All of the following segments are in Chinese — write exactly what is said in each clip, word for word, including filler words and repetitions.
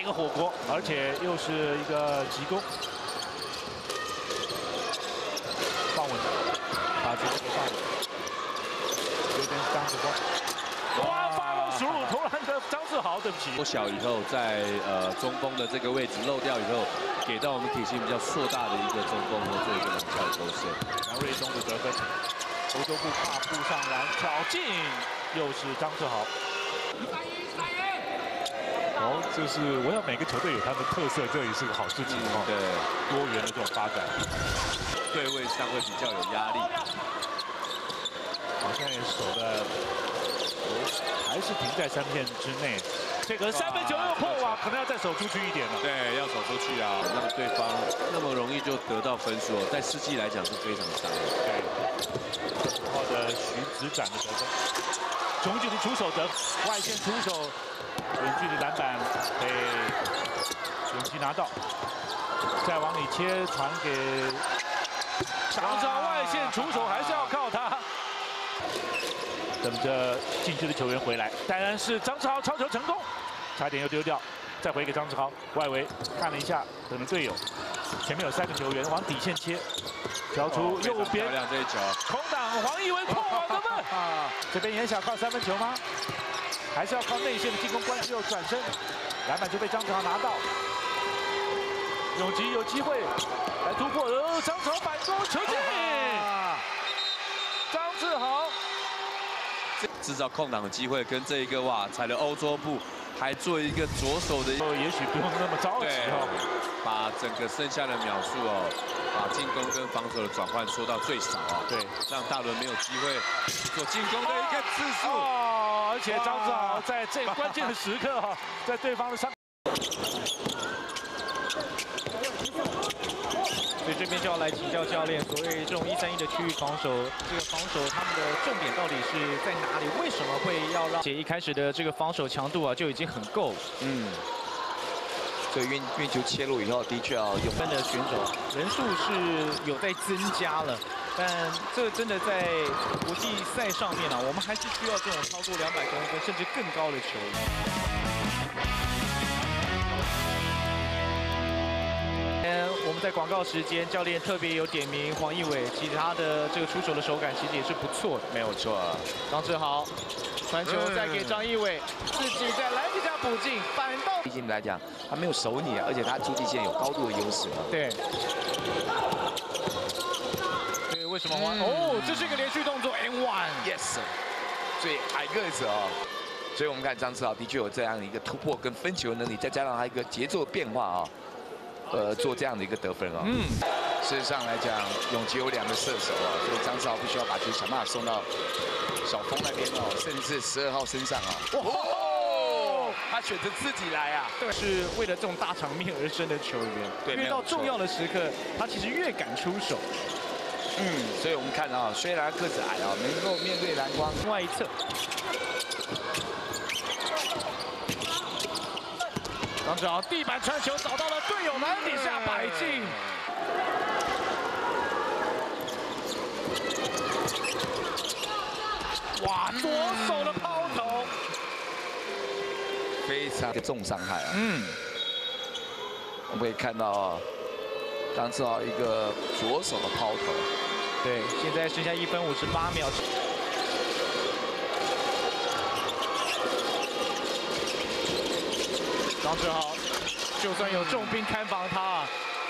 一个火锅，而且又是一个急攻，放稳，把这个放稳，有点张志光，哇，发动输入投篮的张志豪，对不起， 缩小以后，在呃中锋的这个位置漏掉以后，给到我们体型比较硕大的一个中锋和做一个两跳的勾射。 杨瑞忠的得分，欧洲步跨步上篮挑进，又是张志豪。 哦，就是我想每个球队有他们的特色，这也是个好事情哦。 对， 多元的这种发展， 对位上会比较有压力。 好像也守的，还是停在三片之内。这个三分球又破网，可能要再守出去一点了。 对，要守出去啊，让对方那么容易就得到分数，在世纪来讲是非常伤的。 对，十号的徐子展的得分，中距离出手得外线出手。 远距离篮板被永基拿到，再往里切传给张志豪，外线出手还是要靠他。等着禁区的球员回来，当然是张志豪抄球成功，差点又丢掉，再回给张志豪，外围看了一下，等着队友，前面有三个球员往底线切，挑出右边，漂亮这一球， 空档黄义威破网得分，这边也想靠三分球吗？ 还是要靠内线的进攻关系，又转身，篮板就被张志豪拿到。永吉有机会来突破，呃，张志豪反攻球进，张志豪制造空档的机会，跟这一个哇踩了欧洲步，还做一个左手的， 也许不用那么着急哦， 把整个剩下的秒数哦，把进攻跟防守的转换缩到最少啊， 对，让大伦没有机会做进攻的一个次数。 而且张志豪在这关键的时刻哈，在对方的伤， 所以这边就要来请教教练，所谓这种一三一的区域防守，这个防守他们的重点到底是在哪里？为什么会要让？且一开始的这个防守强度啊就已经很够，嗯。 所以运运球切入以后，的确啊，有分的选手人数是有在增加了，但这真的在国际赛上面啊，我们还是需要这种超过两百公分甚至更高的球。我们在广告时间，教练特别有点名黄义伟，其实他的这个出手的手感其实也是不错的， 没有错。 张志豪传球再给张义伟，自己再来一下补进，反倒。 毕竟来讲，他没有守你啊，而且他出地线有高度的优势啊。 对。对，为什么黄？哦，这是一个连续动作 ，and one。Yes。 所以矮个子哦，所以我们看张志豪的确有这样的一个突破跟分球能力，再加上他一个节奏变化啊，呃，做这样的一个得分啊。嗯。事实上来讲，永吉有两个射手啊，所以张志豪必须要把球想办法送到小峰那边哦，甚至十二号身上啊。哦。 他选择自己来啊， 对，是为了这种大场面而生的球员。对，越到重要的时刻，他其实越敢出手。 嗯，所以我们看到、啊，虽然个子矮啊，能够面对篮筐。 另外一侧，张志豪地板传球找到了队友篮底下摆进。哇，左手的抛投。 非常的重伤害啊！嗯，我们可以看到啊，张志豪一个左手的抛投。 对，现在剩下一分五十八秒。张志豪，就算有重兵看防他，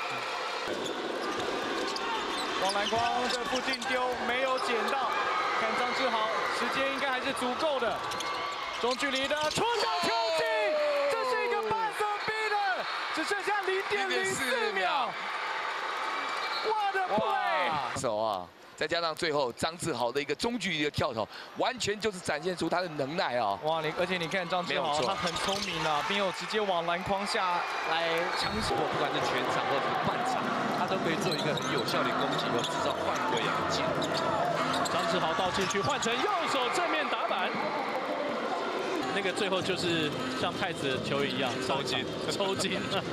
往篮筐的附近丢，没有捡到。看张志豪，时间应该还是足够的。中距离的出手球进，这是一个半手逼的，只剩下零点零四秒。What a play！ 手啊，再加上最后张志豪的一个中距离的跳投，完全就是展现出他的能耐啊！ 哇，你而且你看张志豪，他很聪明啊，没有直接往篮筐下来抢手， 不管是全场或者是半场，他都可以做一个很有效的攻击和制造犯规的机会。 张志豪到禁区换成右手正面打板。 那个最后就是像太子的球员一样抽筋，抽筋了。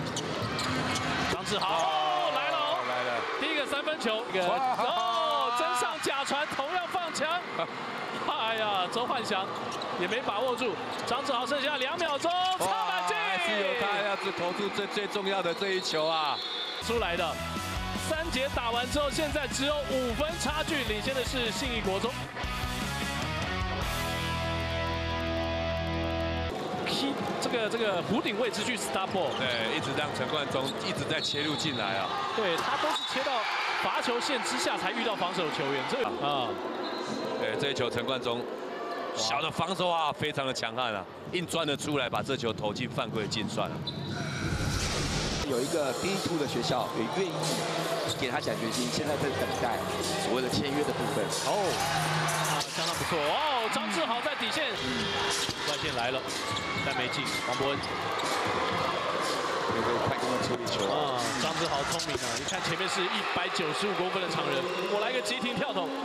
张志豪来了，来了，第一个三分球，一个哦，真上假传，同样放枪。哎呀，周焕祥也没把握住。张志豪剩下两秒钟，插满进。 还是由他要是投出最最重要的这一球啊， 出来的。三节打完之后，现在只有五分差距，领先的是信义国中。 Key 这个这个弧顶位置去 stop ball， 对，一直让陈冠中一直在切入进来啊。 对他都是切到罚球线之下才遇到防守球员，这个啊， 对这一球陈冠中小的防守啊，非常的强悍啊，硬钻了出来，把这球投进犯规进算了。 有一个 D 二 的学校也愿意给他奖学金，现在在等待所谓的签约的部分。 哦，啊，相当不错哦，张志豪在底线，外线来了。 但没进，王伯恩有个快攻的处理球啊，张志豪聪明啊！你看前面是一百九十五公分的常人，我来个急停跳投，